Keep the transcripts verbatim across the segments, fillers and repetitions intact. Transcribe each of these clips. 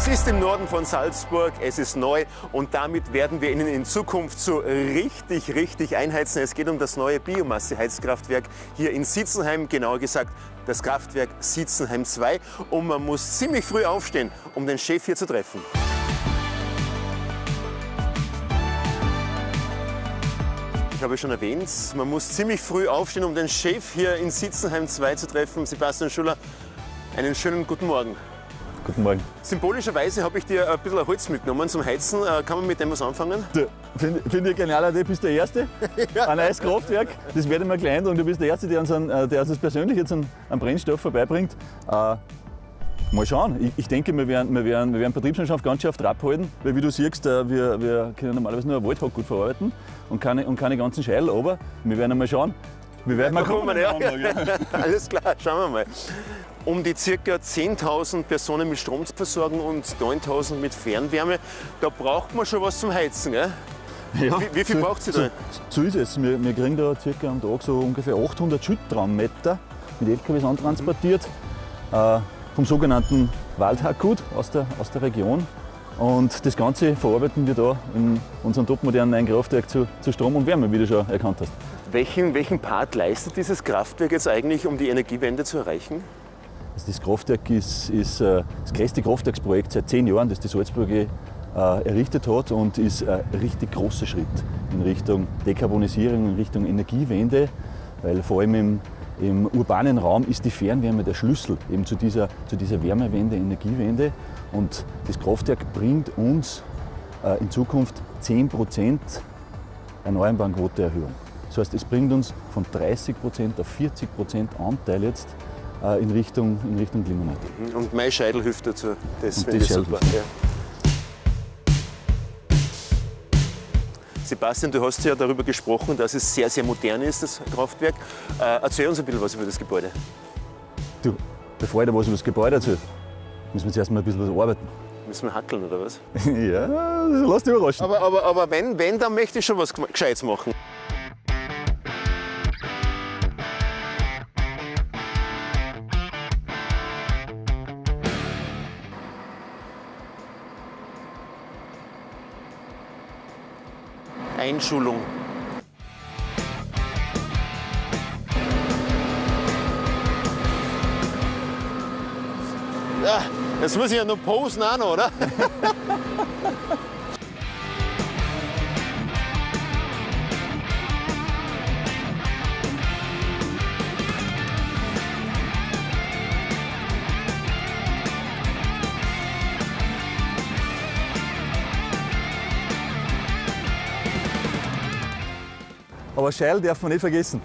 Es ist im Norden von Salzburg, es ist neu und damit werden wir Ihnen in Zukunft so richtig, richtig einheizen. Es geht um das neue Biomasseheizkraftwerk hier in Sitzenheim, genauer gesagt das Kraftwerk Sitzenheim zwei. Und man muss ziemlich früh aufstehen, um den Chef hier zu treffen. Ich habe schon erwähnt, man muss ziemlich früh aufstehen, um den Chef hier in Sitzenheim zwei zu treffen. Sebastian Schuller, einen schönen guten Morgen. Guten Morgen. Symbolischerweise habe ich dir ein bisschen Holz mitgenommen zum Heizen. Kann man mit dem was anfangen? Finde find ich genial, du bist der Erste. Ja. Ein neues Kraftwerk, das werde ich mir gleich und du bist der Erste, der uns, einen, der uns persönlich jetzt einen, einen Brennstoff vorbeibringt. Äh, mal schauen. Ich, ich denke, wir werden, wir werden, wir werden Betriebsmannschaft ganz schön auf Trab halten, weil wie du siehst, äh, wir, wir können normalerweise nur einen Waldhack gut verarbeiten und keine, und keine ganzen Scheidel, aber wir werden einmal schauen. Wir werden mal kommen. Ja. Alles klar, schauen wir mal. Um die ca. zehntausend Personen mit Strom zu versorgen und neuntausend mit Fernwärme, da braucht man schon was zum Heizen, gell? Ja, wie, wie viel so, braucht sie da? So, so ist es. Wir, wir kriegen da circa am Tag so ungefähr achthundert Schütttraummeter mit L K Ws antransportiert, äh, vom sogenannten Waldhackgut aus der, aus der Region. Und das Ganze verarbeiten wir da in unserem topmodernen neuen Kraftwerk zu, zu Strom und Wärme, wie du schon erkannt hast. Welchen, welchen Part leistet dieses Kraftwerk jetzt eigentlich, um die Energiewende zu erreichen? Also das Kraftwerk ist, ist äh, das größte Kraftwerksprojekt seit zehn Jahren, das die Salzburg äh, errichtet hat und ist ein richtig großer Schritt in Richtung Dekarbonisierung, in Richtung Energiewende, weil vor allem im, im urbanen Raum ist die Fernwärme der Schlüssel eben zu dieser, zu dieser Wärmewende, Energiewende. Und das Kraftwerk bringt uns äh, in Zukunft zehn Prozent erneuerbaren Quoteerhöhung. Das heißt, es bringt uns von dreißig Prozent auf vierzig Prozent Anteil jetzt äh, in Richtung, in Richtung Klimaneutral. Und mein Scheidel hilft dazu. Das finde ich super. Ja. Sebastian, du hast ja darüber gesprochen, dass es sehr, sehr modern ist, das Kraftwerk. Äh, erzähl uns ein bisschen was über das Gebäude. Du, bevor ich da was über das Gebäude erzähle, müssen wir zuerst mal ein bisschen was arbeiten. Müssen wir hackeln, oder was? Ja, lass dich überraschen. Aber, aber, aber wenn, wenn, dann möchte ich schon was Gescheites machen. Einschulung. Ja, jetzt muss ich ja noch posen auch noch, oder? Aber Scheil darf man nicht vergessen.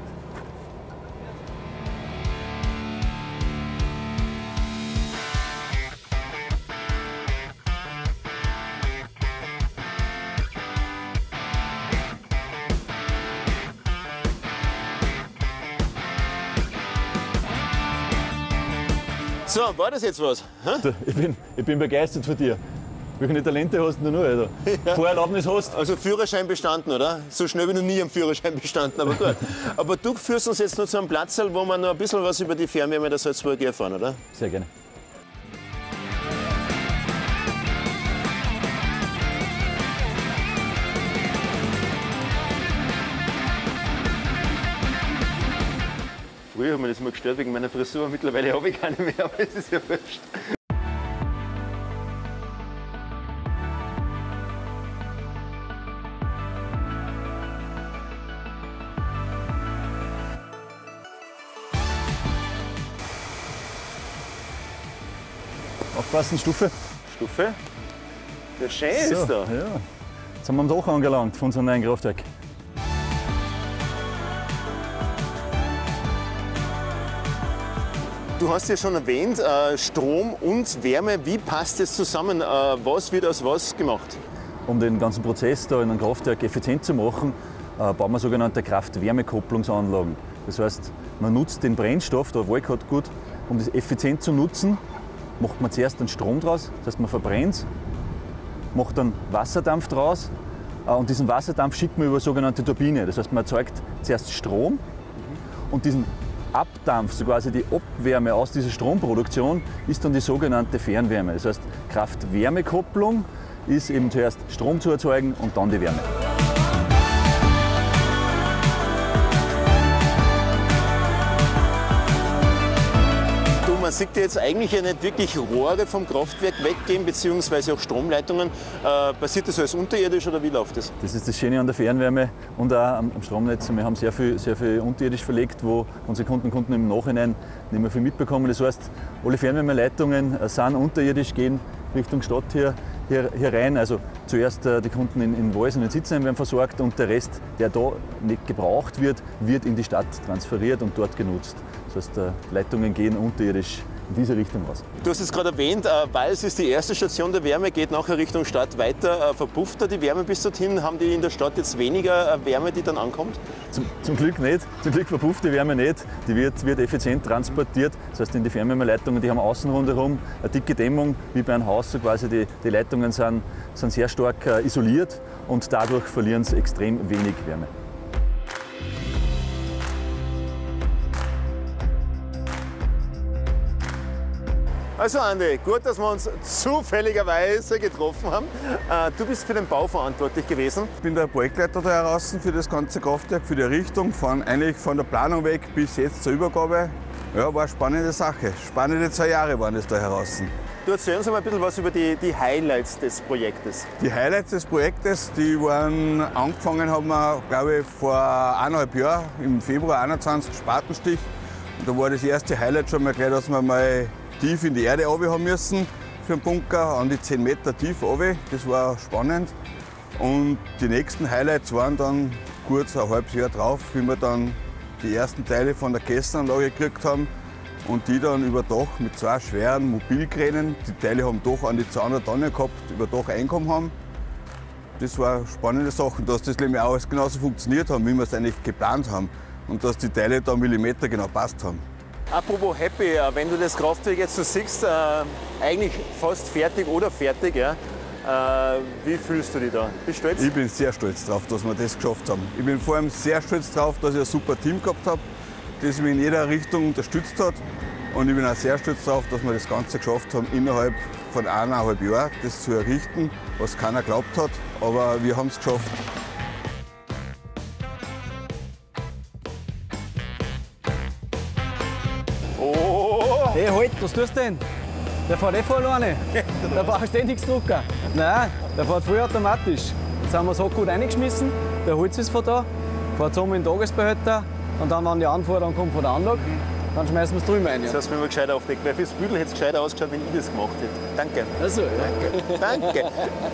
So, war das jetzt was? Du, ich, bin, ich bin begeistert von dir. Welche Talente hast du noch, Alter? Ja. Vorerlaubnis hast. Also Führerschein bestanden, oder? So schnell wie noch nie am Führerschein bestanden, aber gut. Aber du führst uns jetzt noch zu einem Platz, wo wir noch ein bisschen was über die Fernwärme der Salzburg erfahren, oder? Sehr gerne. Früher hat mich das mal gestört wegen meiner Frisur, mittlerweile habe ich keine mehr, aber es ist ja wurscht. Aufpassen, Stufe. Stufe? Der schön so, ist da. Ja. Jetzt sind wir am Dach angelangt von unserem neuen Kraftwerk. Du hast ja schon erwähnt, äh, Strom und Wärme. Wie passt das zusammen? Äh, was wird aus was gemacht? Um den ganzen Prozess da in einem Kraftwerk effizient zu machen, äh, bauen wir sogenannte Kraft-Wärme-Kopplungsanlagen. Das heißt, man nutzt den Brennstoff, der Waldhackgut, um das effizient zu nutzen, macht man zuerst den Strom draus, das heißt man verbrennt es, macht dann Wasserdampf draus und diesen Wasserdampf schickt man über eine sogenannte Turbine. Das heißt man erzeugt zuerst Strom und diesen Abdampf, so quasi die Abwärme aus dieser Stromproduktion, ist dann die sogenannte Fernwärme. Das heißt, Kraft-Wärme-Kopplung ist eben zuerst Strom zu erzeugen und dann die Wärme. Man sieht ja jetzt eigentlich ja nicht wirklich Rohre vom Kraftwerk weggehen, beziehungsweise auch Stromleitungen. Äh, passiert das alles unterirdisch oder wie läuft das? Das ist das Schöne an der Fernwärme und auch am Stromnetz. Wir haben sehr viel, sehr viel unterirdisch verlegt, wo unsere Kunden und Kunden im Nachhinein nicht mehr viel mitbekommen. Das heißt, alle Fernwärmeleitungen sind unterirdisch, gehen Richtung Stadt hier, hier, hier rein. Also zuerst äh, die Kunden in, in Wals und in Sitzheim werden versorgt und der Rest, der da nicht gebraucht wird, wird in die Stadt transferiert und dort genutzt. Das heißt, äh, Leitungen gehen unterirdisch in diese Richtung raus. Du hast es gerade erwähnt, äh, Wals ist die erste Station der Wärme, geht nachher Richtung Stadt weiter. Äh, verpufft da die Wärme bis dorthin? Haben die in der Stadt jetzt weniger äh, Wärme, die dann ankommt? Zum, zum Glück nicht. Zum Glück verpufft die Wärme nicht. Die wird, wird effizient transportiert. Das heißt, in die Fernwärmeleitungen, die haben außen rundherum eine dicke Dämmung, wie bei einem Haus. So quasi die, die Leitungen sind, sind sehr stark äh, isoliert und dadurch verlieren sie extrem wenig Wärme. Also Andi, gut, dass wir uns zufälligerweise getroffen haben. Äh, du bist für den Bau verantwortlich gewesen. Ich bin der Projektleiter da heraus für das ganze Kraftwerk, für die Errichtung, von, eigentlich von der Planung weg bis jetzt zur Übergabe. Ja, war eine spannende Sache. Spannende zwei Jahre waren es da heraus. Du erzähl uns mal ein bisschen was über die, die Highlights des Projektes. Die Highlights des Projektes, die waren angefangen haben wir, glaube ich, vor eineinhalb Jahren, im Februar einundzwanzig, Spatenstich. Und da war das erste Highlight schon mal gleich, dass wir mal tief in die Erde runter haben müssen für den Bunker, an die zehn Meter tief runter. Das war spannend. Und die nächsten Highlights waren dann kurz ein halbes Jahr drauf, wie wir dann die ersten Teile von der Kesselanlage gekriegt haben und die dann über Dach mit zwei schweren Mobilkränen, die Teile haben doch an die zweihundert Tonnen gehabt, über Dach einkommen haben. Das war eine spannende Sache, dass das nämlich auch alles genauso funktioniert hat, wie wir es eigentlich geplant haben und dass die Teile da Millimeter genau passt haben. Apropos Happy, wenn du das Kraftwerk jetzt so siehst, äh, eigentlich fast fertig oder fertig, ja, äh, wie fühlst du dich da? Bist du stolz? Ich bin sehr stolz darauf, dass wir das geschafft haben. Ich bin vor allem sehr stolz darauf, dass ich ein super Team gehabt habe, das mich in jeder Richtung unterstützt hat. Und ich bin auch sehr stolz darauf, dass wir das Ganze geschafft haben, innerhalb von eineinhalb Jahren das zu errichten, was keiner geglaubt hat. Aber wir haben es geschafft. Hey, halt, was tust du denn? Der fährt eh voll alleine. Da brauchst du eh nichts drucken. Nein, der fährt voll automatisch. Jetzt haben wir so gut reingeschmissen, der Holz ist von da, fährt so in den Tagesbehälter und dann, wenn die Anforderung kommt von der Anlage, dann schmeißen wir es drüben rein. Ja. Das heißt, wenn wir gescheit aufdecken, weil fürs Büdel hätte es gescheiter ausgeschaut, wenn ich das gemacht hätte. Danke. Also, ja. Danke. Danke.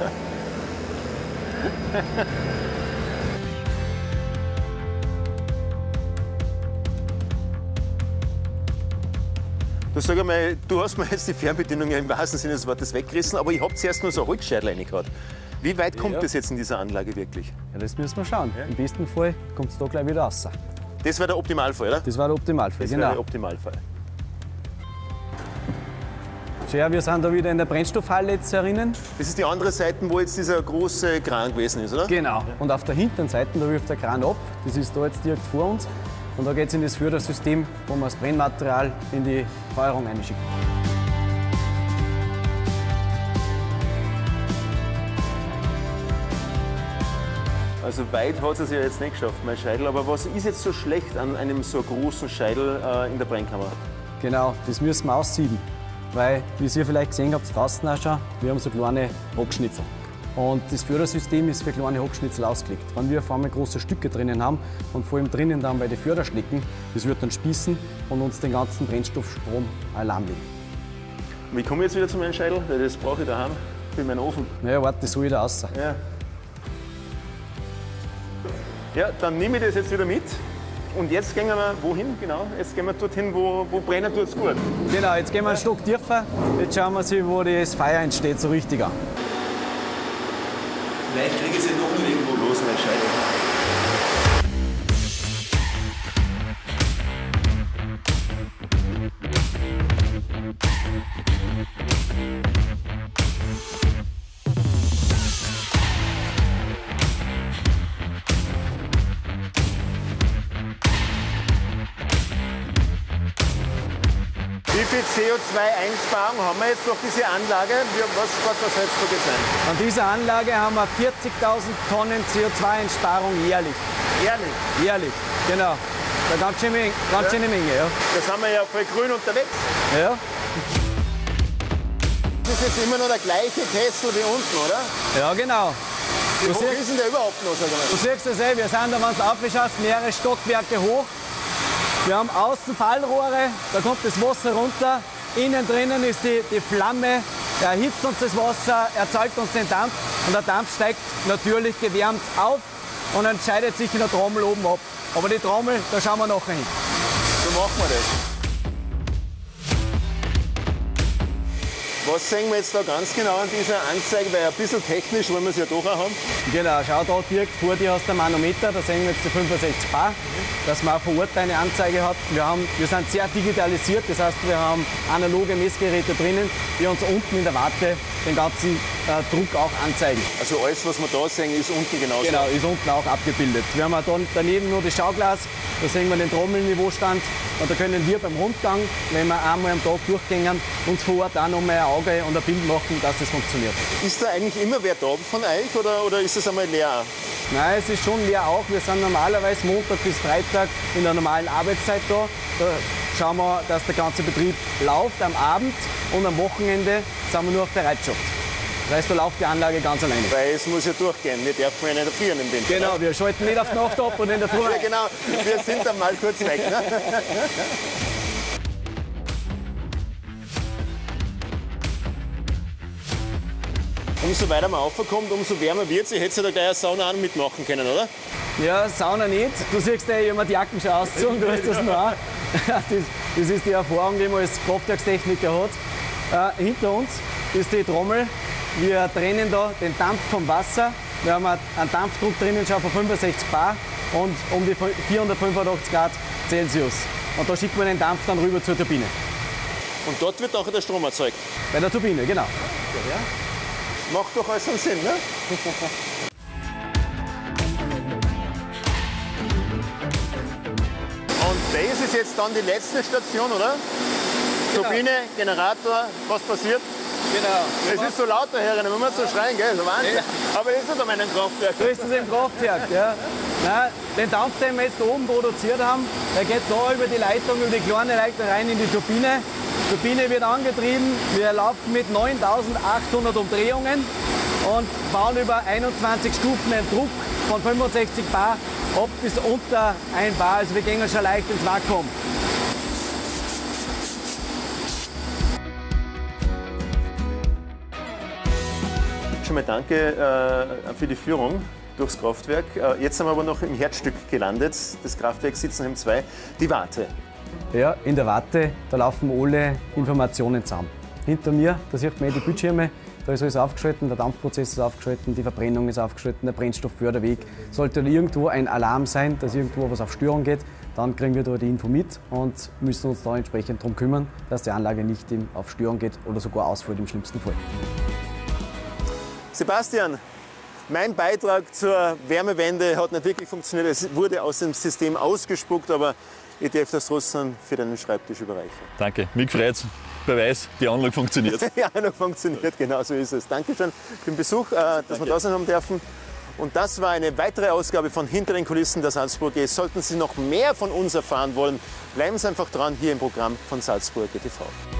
Du, sag einmal, du hast mir jetzt die Fernbedienung ja im wahrsten Sinne des Wortes weggerissen, aber ich habe zuerst nur so ein Holzscheitel reingehauen. Wie weit kommt Ja. das jetzt in dieser Anlage wirklich? Ja, das müssen wir schauen. Im besten Fall kommt es da gleich wieder raus. Das wäre der Optimalfall, oder? Das war der Optimalfall, Das wäre genau. der Optimalfall. Schau her, wir sind da wieder in der Brennstoffhalle jetzt herinnen. Das ist die andere Seite, wo jetzt dieser große Kran gewesen ist, oder? Genau. Und auf der hinteren Seite, da wirft der Kran ab. Das ist da jetzt direkt vor uns. Und da geht es in das Fördersystem, wo man das Brennmaterial in die Feuerung einschickt. Also weit hat es ja jetzt nicht geschafft, mein Scheidel. Aber was ist jetzt so schlecht an einem so großen Scheidel äh, in der Brennkammer? Genau, das müssen wir aussieben. Weil, wie ihr vielleicht gesehen habt, draußen auch schon, wir haben so kleine Hackschnitzel. Und das Fördersystem ist für kleine Hackschnitzel ausgelegt. Wenn wir auf einmal große Stücke drinnen haben und vor allem drinnen dann bei den Förderschnecken, das wird dann spießen und uns den ganzen Brennstoffstrom lahmlegen. Wie komme ich jetzt wieder zu meinem Scheidel? Weil das brauche ich daheim für meinen Ofen. Naja, warte, das soll wieder raus. Ja. Ja, dann nehme ich das jetzt wieder mit. Und jetzt gehen wir wohin genau? Jetzt gehen wir dorthin, wo, wo brennen tut es gut. Genau, jetzt gehen wir einen Stock tiefer. Jetzt schauen wir sich, wo das Feuer entsteht, so richtig an. Vielleicht kriege ich sie noch irgendwo los, mein Scheidel. Wie viel C O zwei Einsparung haben wir jetzt durch diese Anlage? Was spart das Salzburg jetzt ein? An dieser Anlage haben wir vierzigtausend Tonnen C O zwei Einsparung jährlich. Jährlich? Jährlich, genau. Eine ganz schöne Menge, ganz Ja. schöne Menge, ja. Da sind wir ja voll grün unterwegs. Ja, Das ist jetzt immer noch der gleiche Kessel wie unten, oder? ja genau. Wie Du hoch siehst, ist denn der überhaupt noch? Sag du mal? siehst das eh, wir sind da, wenn du aufschaust, mehrere Stockwerke hoch. Wir haben außen Fallrohre, da kommt das Wasser runter. Innen drinnen ist die, die Flamme, er erhitzt uns das Wasser, erzeugt uns den Dampf und der Dampf steigt natürlich gewärmt auf und dann scheidet sich in der Trommel oben ab. Aber die Trommel, da schauen wir nachher hin. So machen wir das. Was sehen wir jetzt da ganz genau an dieser Anzeige? Weil ein bisschen technisch wollen wir es ja doch auch haben. Genau, schau da direkt vor dir hast du ein Manometer, da sehen wir jetzt die fünfundsechzig Bar, dass man auch vor Ort eine Anzeige hat. Wir, haben, wir sind sehr digitalisiert, das heißt wir haben analoge Messgeräte drinnen, die uns unten in der Warte den ganzen äh, Druck auch anzeigen. Also alles, was wir da sehen, ist unten genauso. Genau, ist unten auch abgebildet. Wir haben auch dann daneben nur das Schauglas, da sehen wir den Trommelniveaustand und da können wir beim Rundgang, wenn wir einmal am Tag durchgehen, uns vor Ort auch noch mal ein Auge und ein Bild machen, dass das funktioniert. Ist da eigentlich immer wer da von euch oder, oder ist es einmal leer? Nein, es ist schon leer auch. Wir sind normalerweise Montag bis Freitag in der normalen Arbeitszeit da. Da schauen wir, dass der ganze Betrieb läuft am Abend und am Wochenende sind wir nur auf Bereitschaft. Das heißt, da läuft die Anlage ganz alleine. Weil es muss ja durchgehen, wir dürfen ja nicht erfrieren im Winter. Genau, wir schalten nicht auf die Nacht ab und in der Früh. Ja, genau, wir sind dann mal kurz weg. Ne? Umso weiter man raufkommt, umso wärmer wird es. Ich hätte ja da gleich eine Sauna auch mitmachen können, oder? Ja, Sauna nicht. Du siehst ja, ich habe mir die Jacken schon ausgezogen, du hast das noch auch. Das, das ist die Erfahrung, die man als Kraftwerkstechniker hat. Äh, hinter uns ist die Trommel. Wir trennen da den Dampf vom Wasser. Wir haben einen Dampfdruck drinnen schon von fünfundsechzig Bar und um die vierhundertfünfundachtzig Grad Celsius. Und da schickt man den Dampf dann rüber zur Turbine. Und dort wird auch der Strom erzeugt. Bei der Turbine, genau. Macht doch alles einen Sinn, ne? Und das ist jetzt dann die letzte Station, oder? Genau. Turbine, Generator, was passiert? Genau. Es ist so laut da herinnen, wenn man so schreien, gell? So Wahnsinn. Aber das ist nicht an meinem Kraftwerk. So ist es im Kraftwerk. Ja. Nein, den Dampf, den wir jetzt oben produziert haben, der geht da über die Leitung, über die kleine Leitung rein in die Turbine. Die Turbine wird angetrieben. Wir laufen mit neuntausendachthundert Umdrehungen und bauen über einundzwanzig Stufen einen Druck von fünfundsechzig Bar ab bis unter ein Bar. Also wir gehen schon leicht ins Vakuum. Schon mal danke äh, für die Führung durchs Kraftwerk. Äh, jetzt sind wir aber noch im Herzstück gelandet, das Kraftwerk Sitzenheim zwei, die Warte. Ja, in der Warte, da laufen alle Informationen zusammen. Hinter mir, da sieht man die Bildschirme, da ist alles aufgeschaltet, der Dampfprozess ist aufgeschaltet, die Verbrennung ist aufgeschaltet, der Brennstoffförderweg. Sollte irgendwo ein Alarm sein, dass irgendwo was auf Störung geht, dann kriegen wir da die Info mit und müssen uns da entsprechend darum kümmern, dass die Anlage nicht auf Störung geht oder sogar ausfällt im schlimmsten Fall. Sebastian, mein Beitrag zur Wärmewende hat nicht wirklich funktioniert. Es wurde aus dem System ausgespuckt, aber ich darf das trotzdem für deinen Schreibtisch überreichen. Danke, mich freut's. Beweis, die Anlage funktioniert. Ja, noch funktioniert, genau so ist es. Dankeschön für den Besuch, äh, dass wir da sein haben dürfen. Und das war eine weitere Ausgabe von Hinter den Kulissen der Salzburg G. Sollten Sie noch mehr von uns erfahren wollen, bleiben Sie einfach dran hier im Programm von Salzburg T V.